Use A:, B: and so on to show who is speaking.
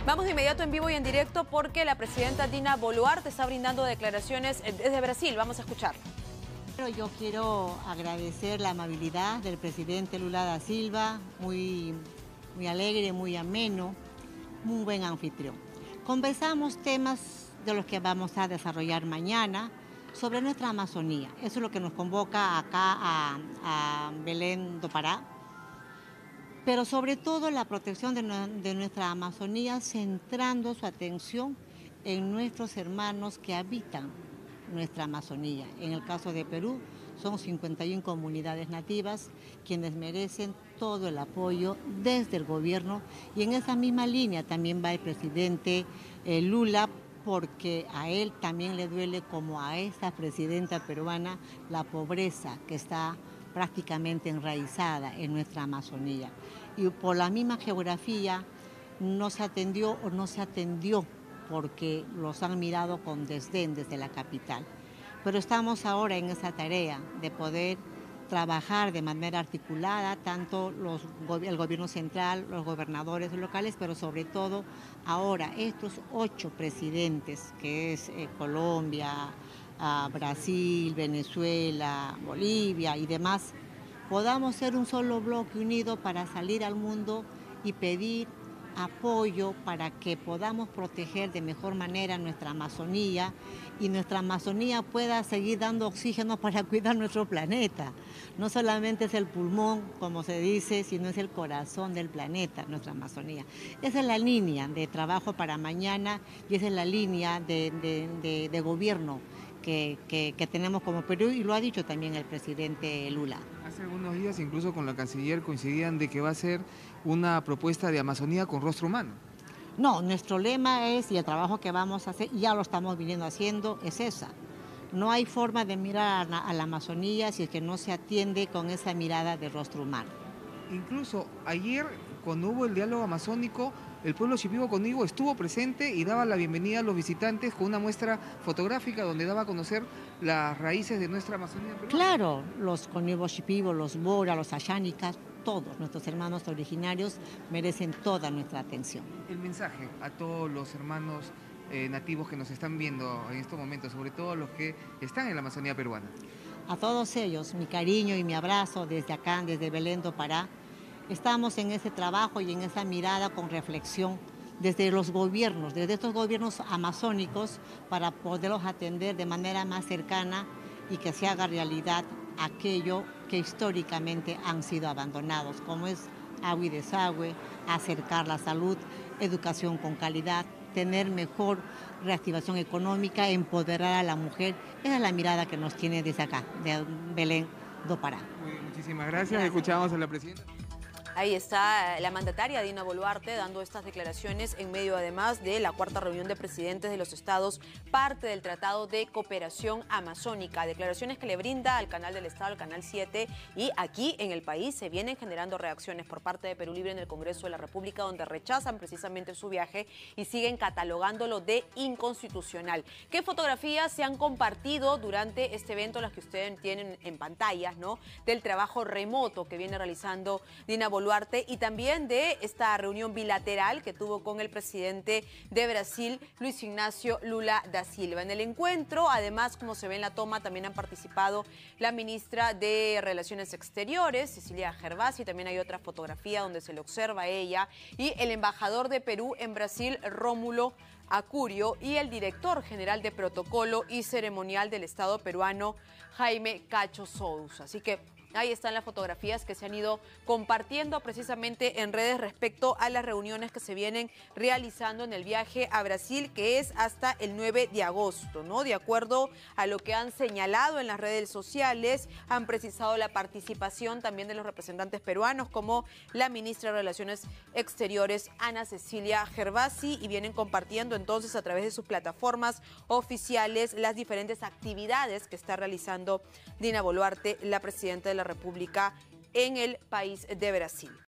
A: Vamos de inmediato en vivo y en directo porque la presidenta Dina Boluarte está brindando declaraciones desde Brasil. Vamos a escucharla.
B: Yo quiero agradecer la amabilidad del presidente Lula da Silva, muy alegre, muy ameno, muy buen anfitrión. Conversamos temas de los que vamos a desarrollar mañana sobre nuestra Amazonía. Eso es lo que nos convoca acá a Belén do Pará. Pero sobre todo la protección de nuestra Amazonía, centrando su atención en nuestros hermanos que habitan nuestra Amazonía. En el caso de Perú, son 51 comunidades nativas quienes merecen todo el apoyo desde el gobierno, y en esa misma línea también va el presidente Lula, porque a él también le duele, como a esta presidenta peruana, la pobreza que está prácticamente enraizada en nuestra Amazonía. Y por la misma geografía no se atendió porque los han mirado con desdén desde la capital. Pero estamos ahora en esa tarea de poder trabajar de manera articulada, tanto el gobierno central, los gobernadores locales, pero sobre todo ahora estos 8 presidentes, que es Colombia, Brasil, Venezuela, Bolivia y demás, podamos ser un solo bloque unido para salir al mundo y pedir apoyo para que podamos proteger de mejor manera nuestra Amazonía, y nuestra Amazonía pueda seguir dando oxígeno para cuidar nuestro planeta. No solamente es el pulmón, como se dice, sino es el corazón del planeta, nuestra Amazonía. Esa es la línea de trabajo para mañana y esa es la línea de gobierno que tenemos como Perú, y lo ha dicho también el presidente Lula.
C: Hace algunos días, incluso con la canciller, coincidían de que va a ser una propuesta de Amazonía con rostro humano.
B: No, nuestro lema es, y el trabajo que vamos a hacer, y ya lo estamos viniendo haciendo, es esa. No hay forma de mirar a la Amazonía si es que no se atiende con esa mirada de rostro humano.
C: Incluso ayer, cuando hubo el diálogo amazónico, el pueblo Shipibo Conibo estuvo presente y daba la bienvenida a los visitantes con una muestra fotográfica donde daba a conocer las raíces de nuestra Amazonía peruana.
B: Claro, los Conibo Shipibo, los Bora, los Ayánicas, todos nuestros hermanos originarios merecen toda nuestra atención.
C: El mensaje a todos los hermanos nativos que nos están viendo en estos momentos, sobre todo los que están en la Amazonía peruana.
B: A todos ellos, mi cariño y mi abrazo desde acá, desde Belén do Pará. Estamos en ese trabajo y en esa mirada con reflexión desde los gobiernos, desde estos gobiernos amazónicos, para poderlos atender de manera más cercana y que se haga realidad aquello que históricamente han sido abandonados, como es agua y desagüe, acercar la salud, educación con calidad, tener mejor reactivación económica, empoderar a la mujer. Esa es la mirada que nos tiene desde acá, de Belén do Pará.
C: Muchísimas gracias. Escuchamos a la presidenta.
A: Ahí está la mandataria Dina Boluarte dando estas declaraciones en medio además de la 4ª reunión de presidentes de los estados, parte del Tratado de Cooperación Amazónica. Declaraciones que le brinda al canal del Estado, al canal 7, y aquí en el país se vienen generando reacciones por parte de Perú Libre en el Congreso de la República, donde rechazan precisamente su viaje y siguen catalogándolo de inconstitucional. ¿Qué fotografías se han compartido durante este evento? Las que ustedes tienen en pantallas, ¿no? Del trabajo remoto que viene realizando Dina Boluarte, y también de esta reunión bilateral que tuvo con el presidente de Brasil, Luis Ignacio Lula da Silva. En el encuentro, además, como se ve en la toma, también han participado la ministra de Relaciones Exteriores, Cecilia Gervasi, también hay otra fotografía donde se le observa a ella, y el embajador de Perú en Brasil, Rómulo Acurio, y el director general de Protocolo y Ceremonial del Estado peruano, Jaime Cacho Sousa. Así que ahí están las fotografías que se han ido compartiendo precisamente en redes respecto a las reuniones que se vienen realizando en el viaje a Brasil, que es hasta el 9 de agosto, ¿no? De acuerdo a lo que han señalado en las redes sociales, han precisado la participación también de los representantes peruanos, como la ministra de Relaciones Exteriores, Ana Cecilia Gervasi, y vienen compartiendo entonces a través de sus plataformas oficiales las diferentes actividades que está realizando Dina Boluarte, la presidenta de la República, en el país de Brasil.